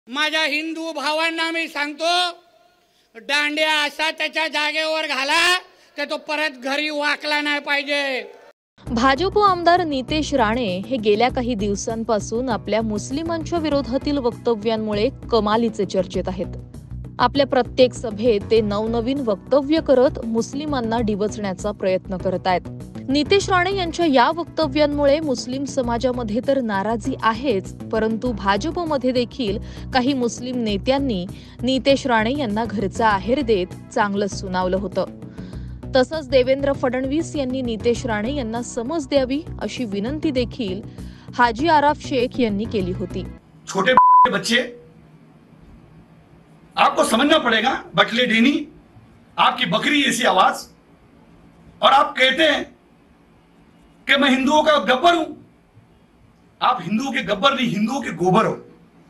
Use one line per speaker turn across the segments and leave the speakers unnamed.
माझ्या हिंदू भावांना मी सांगतो, दांड्या असा त्याच्या जागेवर घाला की तो परत घरी वाकला नाही पाहिजे।
भाजप आमदार नितेश राणे हे गेल्या काही दिवसांपासून आपल्या मुस्लिमांच्या विरोधातील वक्तव्यांमुळे कमालीचे चर्चेत आहेत। आपल्या प्रत्येक सभेत ते नवनवीन वक्तव्य करत मुस्लिमांना डिवचण्याचा प्रयत्न करत आहेत। नितेश राणे यांच्या या वक्तव्यांमुळे मुस्लिम समाजामध्ये तर नाराजी आहेच, परंतु भाजपमध्ये देखील काही मुस्लिम नेत्यांनी नितेश राणे यांना घरचा आहेर देत चांगलं सुनावलं होतं। तसंच देवेंद्र फडणवीस यांनी नितेश राणे यांना समज द्यावी अशी विनंती देखील हाजी आराफ शेख यांनी केली होती।
छोटे बच्चे, आपको समझना पड़ेगा, बटले डेनी आपकी बकरी ऐसी आवाज, और आप कहते हैं कि मैं हिंदुओं का गब्बर हूं। आप हिंदुओं के गब्बर नहीं, हिंदुओं के गोबर हो।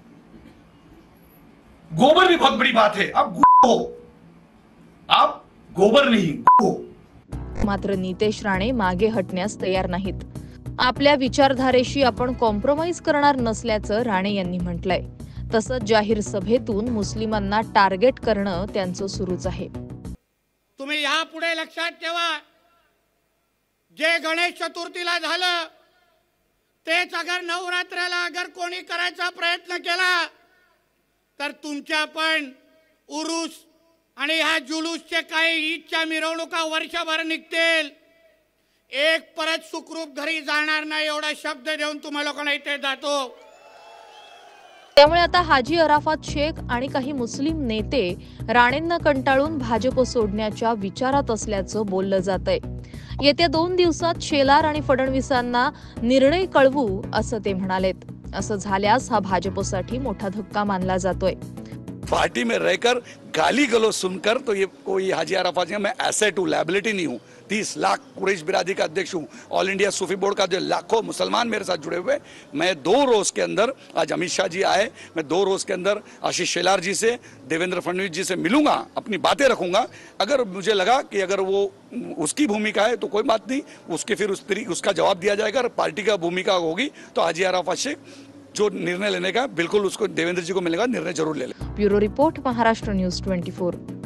गोबर भी बहुत बड़ी बात है, आप हो, आप गोबर नहीं हो।
मात्र नितेश राणे मागे हटण्यास तयार नाहीत। आपल्या विचारधारेशी आपण कॉम्प्रोमाइज करणार नसल्याचं राणे यांनी म्हटलंय। तसंच जाहीर सभेतून मुस्लिमांना टार्गेट करणं त्यांचं सुरूच आहे।
तुम्ही यापुढे लक्षात ठेवा, जे गणेश चतुर्थीला झालं तेच अगर नवरात्राला अगर कोणी करायचा प्रयत्न केला तर तुमच्या पण उरूस आणि ह्या जुलूसचे काही ईदच्या मिरवणुका वर्षभर निघतील। एक परत सुखरूप घरी जाणार नाही एवढा शब्द देऊन तुम्हा लोकांना इथे जातो।
त्यामुळे आता हाजी अराफात शेख आणि काही मुस्लिम नेते राणेंना कंटाळून भाजप सोडण्याच्या विचारात असल्याचं बोललं जातंय। येत्या 2 दिवसात शेलार आणि फडणवीसांना निर्णय कळवू असं ते म्हणालेत। असं झाल्यास हा भाजपसाठी मोठा धक्का मानला जातोय।
पार्टी में रहकर गाली गलौज सुनकर तो ये कोई हाजी अराफात नहीं, मैं एसेट हूँ, लायबिलिटी नहीं हूँ। 30 लाख कुरैश बिरादरी का अध्यक्ष हूँ। ऑल इंडिया सूफी बोर्ड का जो लाखों मुसलमान मेरे साथ जुड़े हुए, मैं 2 रोज के अंदर, आज अमित शाह जी आए, मैं 2 रोज के अंदर आशीष शेलार जी से, देवेंद्र फडणवीस जी से मिलूंगा, अपनी बातें रखूंगा। अगर मुझे लगा कि अगर वो उसकी भूमिका है तो कोई बात नहीं, उसके फिर उसका जवाब दिया जाएगा। अगर पार्टी का भूमिका होगी तो हाजी अराफात शेख जो निर्णय लेने का बिल्कुल उसको देवेंद्र जी को मिलेगा, निर्णय जरूर ले ले।
Bureau report, Maharashtra news 24।